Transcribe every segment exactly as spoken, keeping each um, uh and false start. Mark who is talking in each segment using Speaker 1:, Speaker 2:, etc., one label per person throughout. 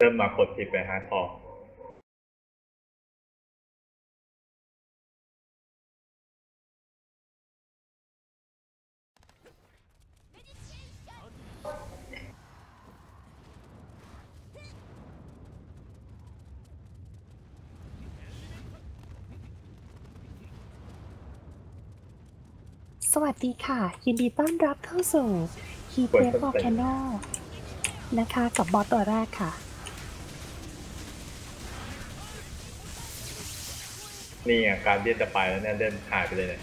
Speaker 1: ริ่มมากดผิดไปฮาร์ดคอร์
Speaker 2: สวัสดีค่ะยินดีต้อนรับเข้าสู่ Key
Speaker 1: กด
Speaker 2: Play
Speaker 1: ต้นเต็ม
Speaker 2: Volcano นะคะกับบอสตัวแรกค่ะ
Speaker 1: นี่ไงการเดียนจะไปแล้วเนี่ยเดินหายไปเลยเนี่ย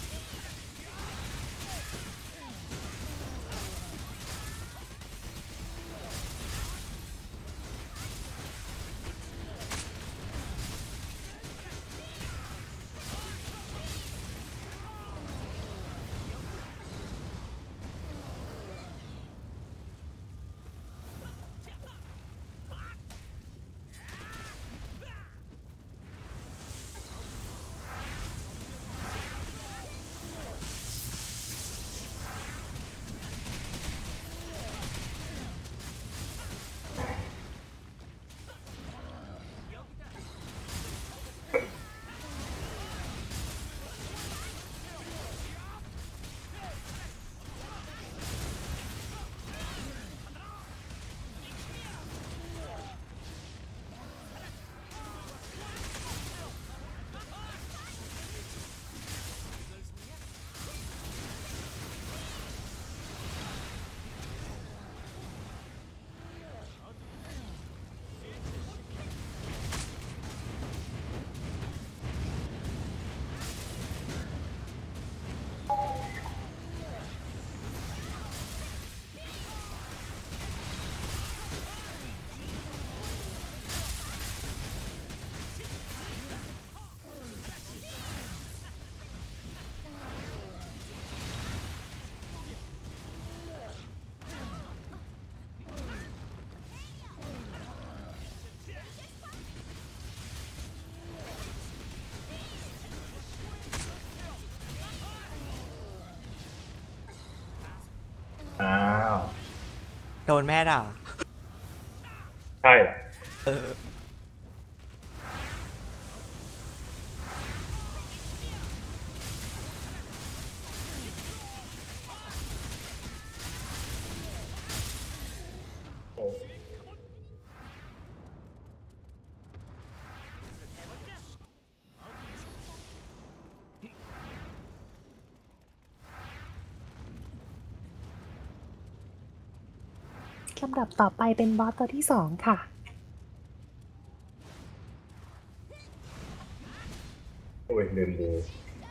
Speaker 1: อ้าว
Speaker 3: โดนแม่ด่า
Speaker 1: ใช่เหรอ
Speaker 3: เออ
Speaker 1: โอ้
Speaker 2: ลำดับต่อไปเป็นบอสตัวที่สองค่ะ
Speaker 1: โอ้ยลืมดู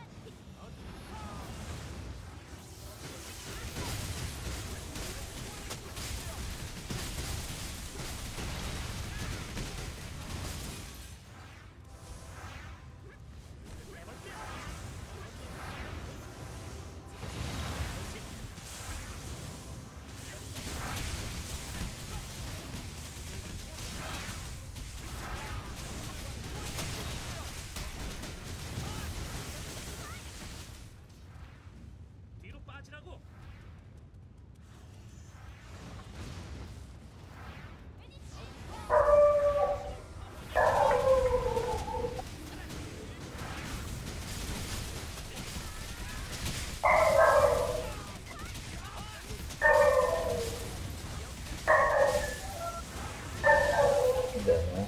Speaker 1: เดี๋ยวนะ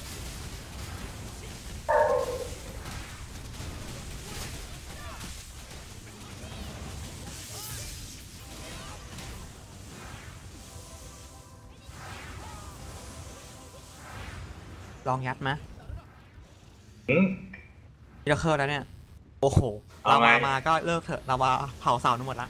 Speaker 3: ลองยัดไหม
Speaker 1: อืม
Speaker 3: มิราเคิลแล้วเนี่ย โอ้โห
Speaker 1: เอา
Speaker 3: เรา
Speaker 1: ไง
Speaker 3: มามาก็เลิกเถอะเรามาเผาเสาทั้งหมดละ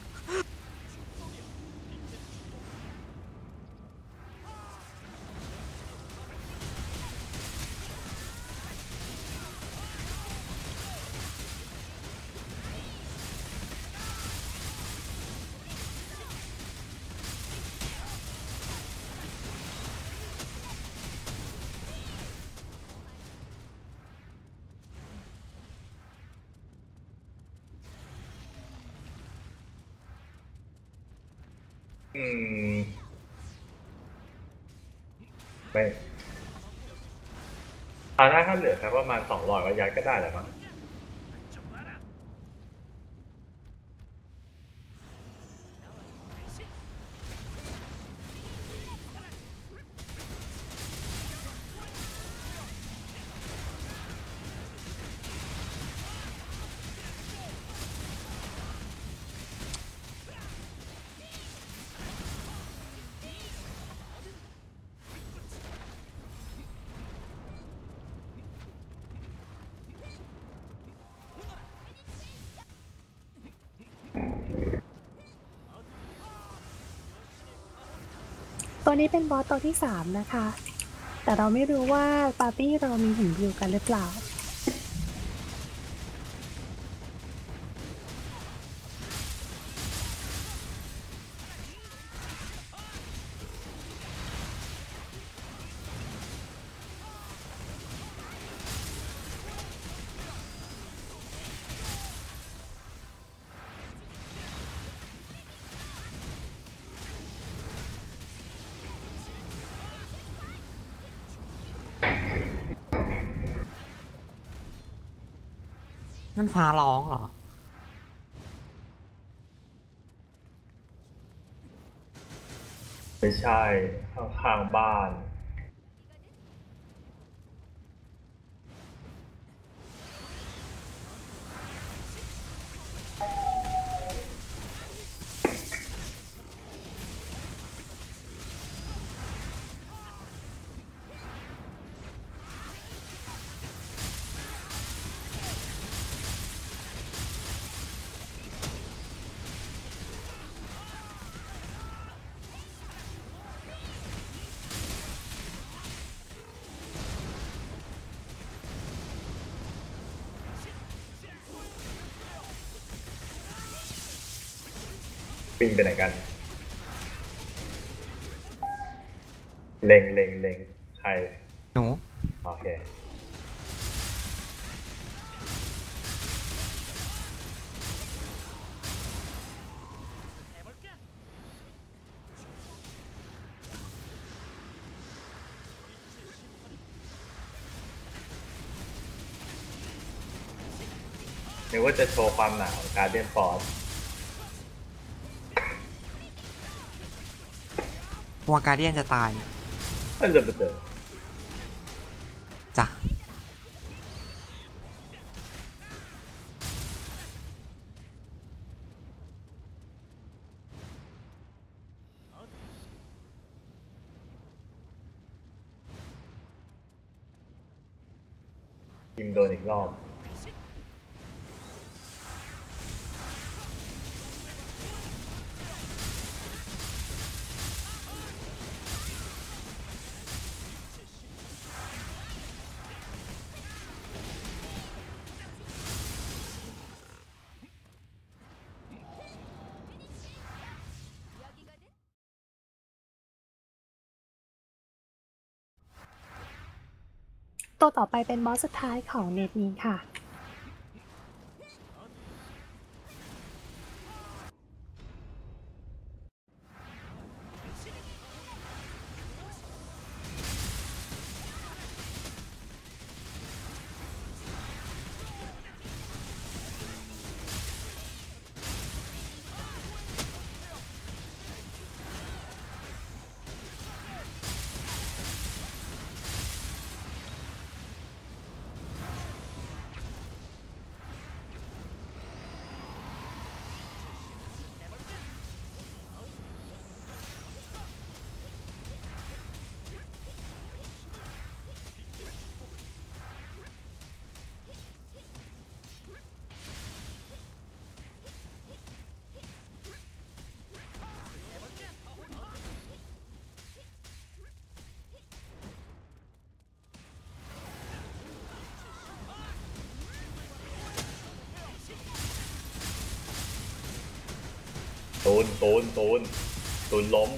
Speaker 1: อืมไม่อาถ้าถ้าเหลือแค่ประมาณสองร้อยก็ยัดก็ได้แหละมั้ง
Speaker 2: ตัวนี้เป็นบอสตัวที่สามนะคะ แต่เราไม่รู้ว่าปาร์ตี้เรามีหินบิวกันหรือเปล่า
Speaker 3: นั่นฟ้าร้องเหรอ
Speaker 1: ไม่ใช่ข้างๆบ้านปิงไปไหนกันเล็งเล็งเล็งใคร
Speaker 3: หนู
Speaker 1: โอเคนึกว่าจะโชว์ความหนาของการเดียนฟอร์ส
Speaker 3: วัวการเดียนจะตาย
Speaker 1: มันจะไปเจอ
Speaker 3: จ้ะ
Speaker 1: ยิมโดนอีกรอบ
Speaker 2: ตัวต่อไปเป็นบอสสุดท้ายของเน็ตนี้ค่ะ ตูนตูนตูนตูนล้ม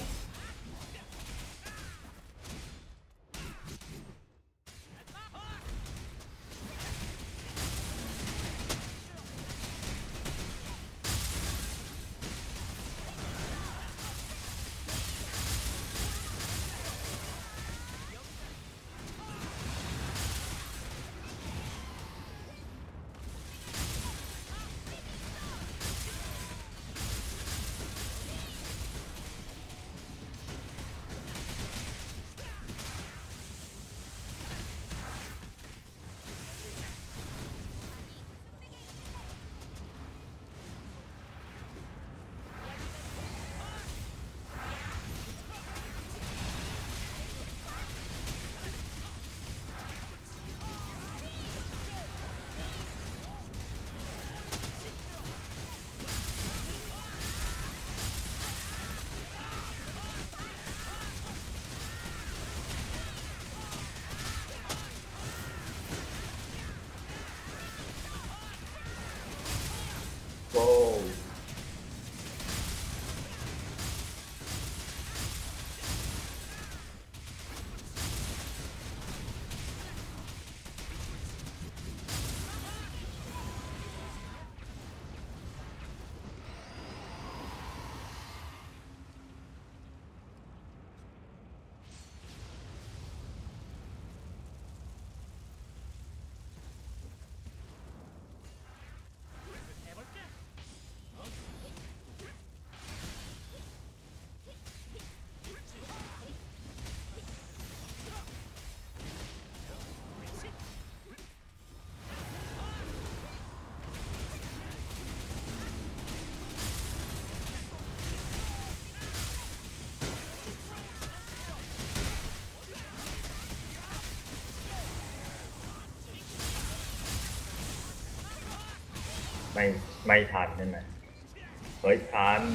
Speaker 1: ไม่ไม่ทันใช่ไหมเฮ้ยทัน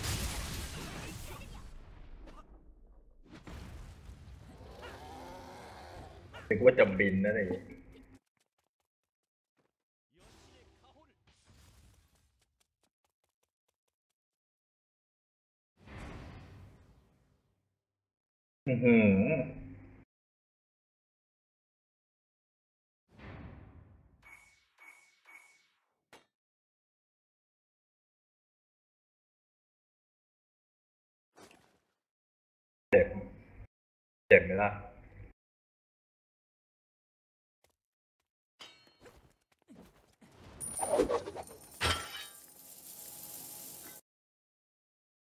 Speaker 1: นึกว่าจะบินนะอะไรอย่างงี้อื้อหือเจ็บเจ็บไหมล่ะ